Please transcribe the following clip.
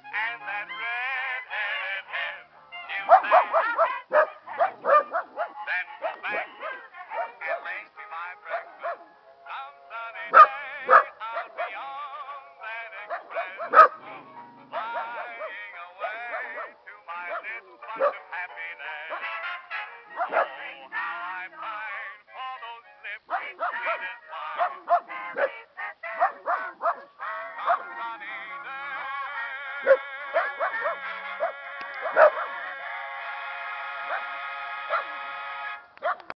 and that red-headed head. She'll say, then go back and make me my breakfast. Some sunny day out beyond that express, flying away to my little bunch of happiness. Oh, how I pine for those lips sweet as